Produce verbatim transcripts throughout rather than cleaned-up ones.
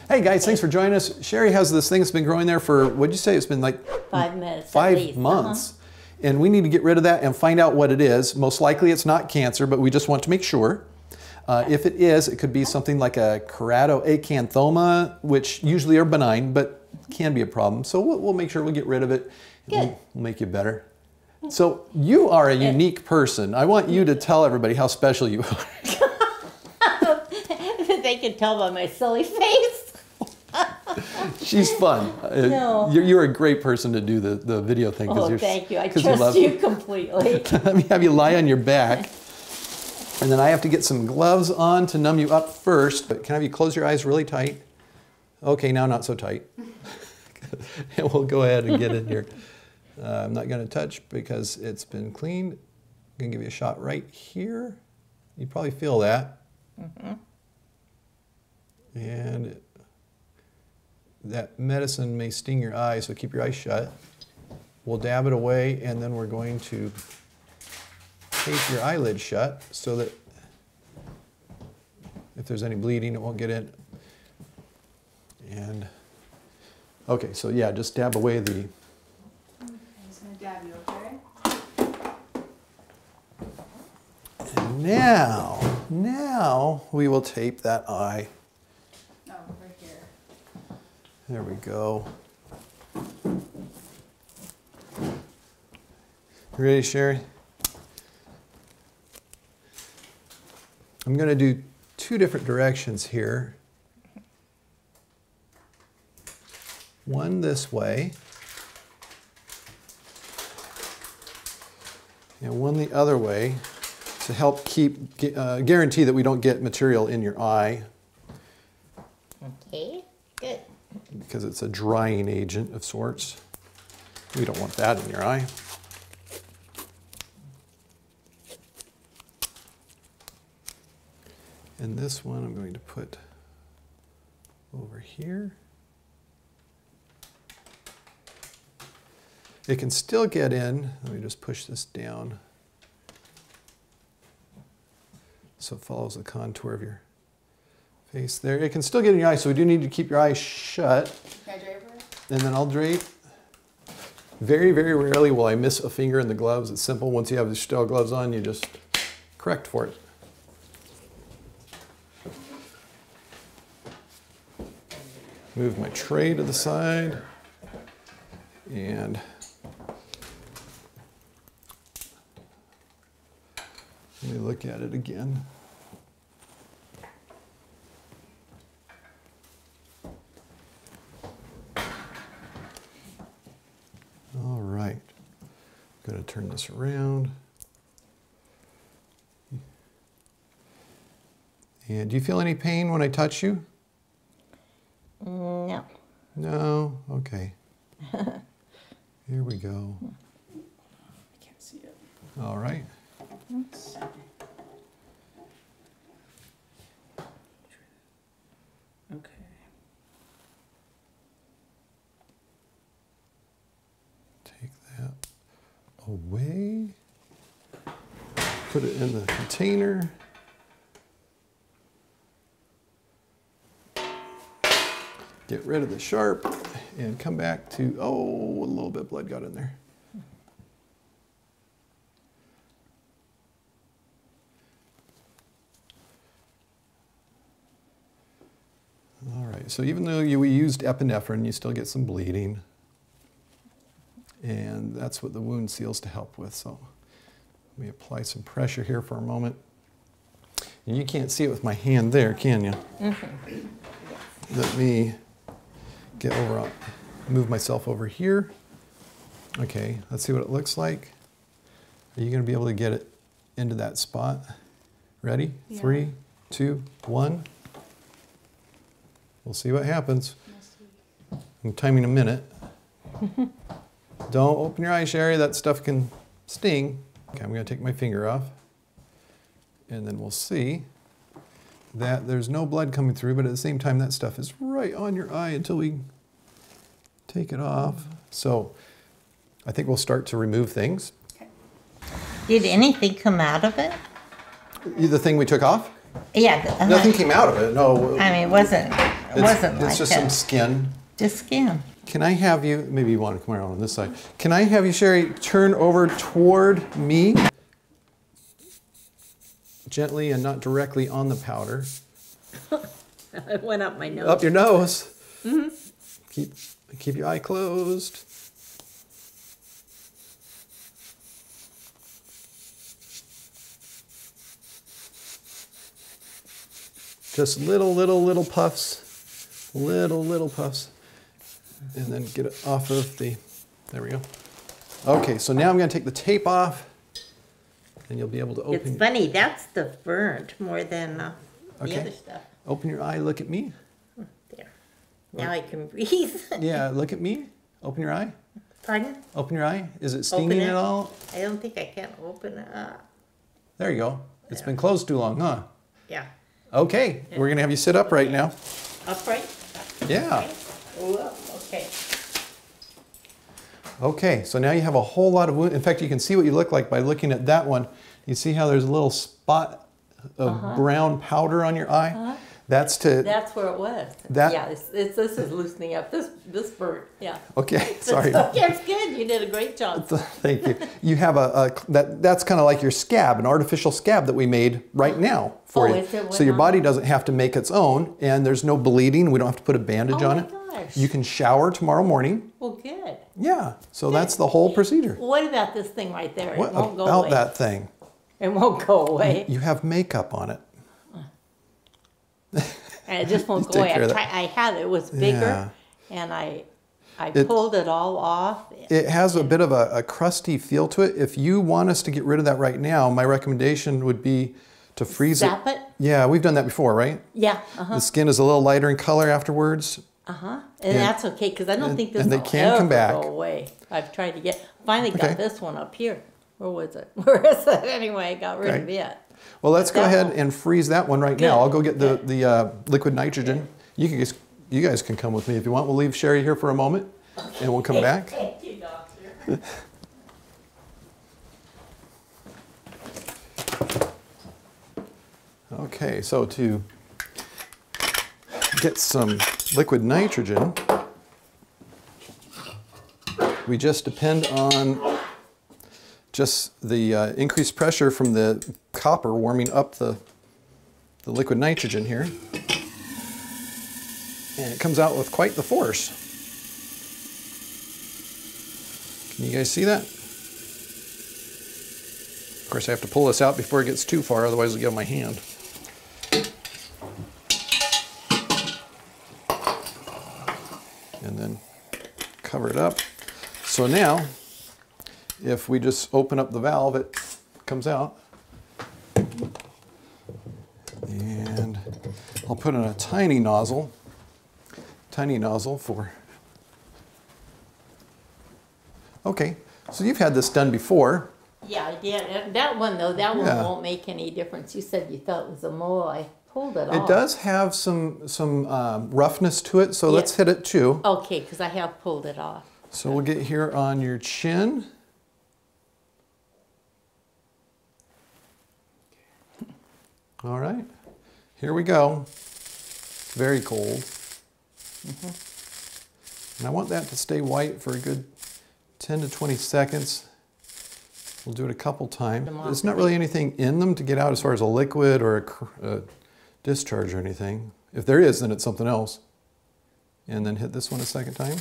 Hey guys, thanks for joining us. Sherry has this thing that's been growing there for, what'd you say? It's been like five minutes. Five at least. months. Uh-huh. And we need to get rid of that and find out what it is. Most likely it's not cancer, but we just want to make sure. Uh, if it is, it could be something like a keratoacanthoma, which usually are benign, but can be a problem. So we'll, we'll make sure we'll get rid of it. Good. We'll, we'll make you better. So you are a unique person. I want you to tell everybody how special you are. They can tell by my silly face. She's fun. No. You're, you're a great person to do the, the video thing. Oh, you're, thank you. I you trust love you completely. Let me have you lie on your back. And then I have to get some gloves on to numb you up first. But can I have you close your eyes really tight? Okay, now not so tight. And we'll go ahead and get in here. Uh, I'm not going to touch because it's been cleaned. I'm going to give you a shot right here. You probably feel that. Mm-hmm. And it, that medicine may sting your eyes, so keep your eyes shut. We'll dab it away, and then we're going to tape your eyelid shut so that if there's any bleeding, it won't get in. And okay, so yeah, just dab away the. I'm just gonna dab you, okay? And now, now we will tape that eye. Oh, right here. There we go. You ready, Sherry? I'm going to do two different directions here. One this way, and one the other way to help keep, uh, guarantee that we don't get material in your eye. Okay, good. Because it's a drying agent of sorts. We don't want that in your eye. And this one I'm going to put over here. It can still get in. Let me just push this down so it follows the contour of your face there. It can still get in your eye, so we do need to keep your eyes shut. Can I drape her? And then I'll drape. Very, very rarely will I miss a finger in the gloves. It's simple. Once you have the sterile gloves on, you just correct for it. Move my tray to the side. And let me look at it again. All right, I'm going to turn this around. And do you feel any pain when I touch you? No. No? Okay. Here we go. I can't see it. All right. Oops. Okay. Take that away. Put it in the container. Get rid of the sharp and come back to, oh, a little bit of blood got in there. All right, so even though you, we used epinephrine, you still get some bleeding. And that's what the wound seals to help with. So let me apply some pressure here for a moment. And you can't see it with my hand there, can you? Mm-hmm. Let me get over, move myself over here. Okay, let's see what it looks like. Are you going to be able to get it into that spot? Ready? Yeah. Three, two, one. We'll see what happens. I'm timing a minute. Don't open your eyes, Sherry. That stuff can sting. Okay, I'm going to take my finger off. And then we'll see that there's no blood coming through, but at the same time, that stuff is right on your eye until we take it off. So I think we'll start to remove things. Okay. Did anything come out of it? The thing we took off? Yeah. Uh, Nothing came out of it, no. I mean, it wasn't It wasn't It's like just that. some skin. Just skin. Can I have you, maybe you want to come around on this side. Can I have you, Sherry, turn over toward me? Gently and not directly on the powder. It went up my nose. Up your nose. Mm-hmm. Keep, keep your eye closed. Just little, little, little puffs. Little, little puffs. And then get it off of the, there we go. Okay, so now I'm going to take the tape off, and you'll be able to open. It's funny, that's the burnt more than uh, the Okay. other stuff. Open your eye, look at me. There. Now I can breathe. Yeah, look at me. Open your eye. Pardon? Open your eye. Is it stinging Open it. at all? I don't think I can open it up. There you go. It's been closed too long, huh? Yeah. Okay, we're going to have you sit upright now. Upright? Yeah. Whoa, okay. Okay, so now you have a whole lot of wound. In fact, you can see what you look like by looking at that one. You see how there's a little spot of Uh-huh. brown powder on your eye? Uh-huh. That's to... That's where it was. That- Yeah, it's, it's, this is loosening up. This this burnt. Yeah. Okay, sorry. That's good. You did a great job. Thank you. You have a, a that that's kind of like your scab, an artificial scab that we made right now for Oh, you. is it? So your Wow. body doesn't have to make its own, and there's no bleeding. We don't have to put a bandage Oh on my it. gosh. You can shower tomorrow morning. Well, good. Yeah. So that's the whole procedure. What about this thing right there? What it won't go about away. that thing? It won't go away. You have makeup on it. And it just won't You go away. take care I, of tried, I had it. It was bigger, Yeah. and I I It- pulled it all off. It has a bit of a, a crusty feel to it. If you want us to get rid of that right now, my recommendation would be to freeze Zap it? Yeah, we've done that before, right? Yeah. Uh huh. The skin is a little lighter in color afterwards. Uh huh. And, And- that's okay because I don't and- think this and they will can ever come back. go away. I've tried to get. Finally Okay. got this one up here. Where was it? Where is it? Anyway, got rid of Okay. it. Well, let's go that ahead one- and freeze that one right Good. now. I'll go get the, Good. the uh, liquid nitrogen. You can just, you guys can come with me if you want. We'll leave Sherry here for a moment, and we'll come back. Thank you, doctor. Okay, so to get some liquid nitrogen, we just depend on just the uh, increased pressure from the copper warming up the, the liquid nitrogen here. And it comes out with quite the force. Can you guys see that? Of course, I have to pull this out before it gets too far, otherwise it'll get on my hand. And then cover it up. So now, if we just open up the valve, it comes out. And I'll put in a tiny nozzle, tiny nozzle for, okay, so you've had this done before. Yeah, I did. And that one though, that one Yeah. won't make any difference. You said you thought it was a mole. I pulled it, It off. does have some, some um, roughness to it, so Yeah. let's hit it too. Okay, because I have pulled it off. So we'll get here on your chin. All right, here we go. Very cold. And I want that to stay white for a good ten to twenty seconds. We'll do it a couple times. Them off. There's not really anything in them to get out as far as a liquid or a, cr- a discharge or anything. If there is, then it's something else. And then hit this one a second time.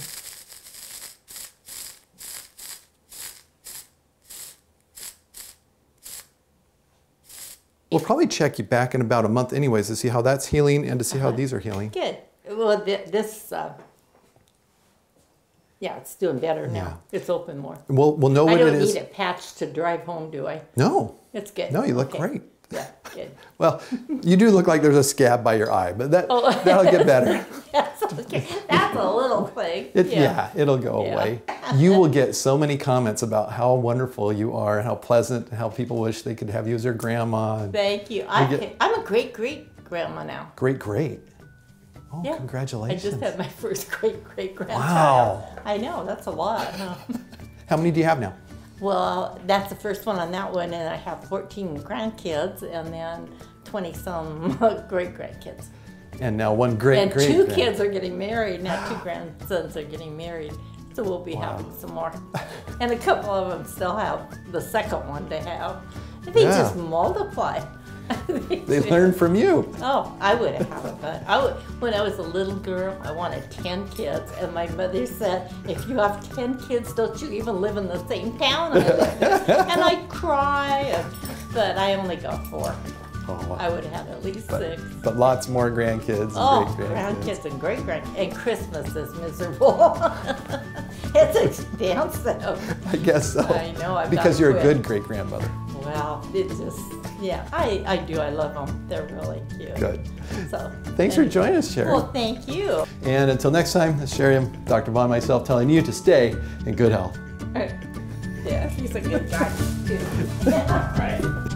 We'll probably check you back in about a month anyways to see how that's healing and to see how these are healing. Good. Well, th this, uh, yeah, it's doing better now. It's open more. We'll, we'll know I what it don't is. need it patched to drive home, do I? No, It's good. no, you look Okay. great. Yeah, good. Well, you do look like there's a scab by your eye, but that, Oh. that'll get better. That's okay. That's a little thing. It, yeah. it'll go Yeah. away. You will get so many comments about how wonderful you are and how pleasant, how people wish they could have you as their grandma. And Thank you. I get- can, I'm a great great grandma now. great, great. Oh, Yeah. congratulations. I just had my first great great grandchild. Wow. I know, that's a lot. Huh? How many do you have now? Well, that's the first one on that one, and I have fourteen grandkids and then twenty some great grandkids. And now one great, And great two grand- kids are getting married, now two grandsons are getting married. So we'll be Wow. having some more. And a couple of them still have the second one to have. They Yeah. just multiply. They learn from you. Oh, I would have, but I would, when I was a little girl, I wanted ten kids, and my mother said, if you have ten kids, don't you even live in the same town I live in? And I'd cry, and, but I only got four. Oh, wow. I would have at least but, six. but lots more grandkids and Oh, great grandkids. grandkids and great grandkids, and Christmas is miserable. It's expensive. I guess so. I know, I've Because gotta you're a quit. good great grandmother. Well, it just, yeah, I, I do, I love them. They're really cute. Good. So. Thanks for anyway. joining us, Sherry. Well, thank you. And until next time, this is Sherry, I'm Doctor Vaughan, myself, telling you to stay in good health. Yeah, he's a good guy too. Right.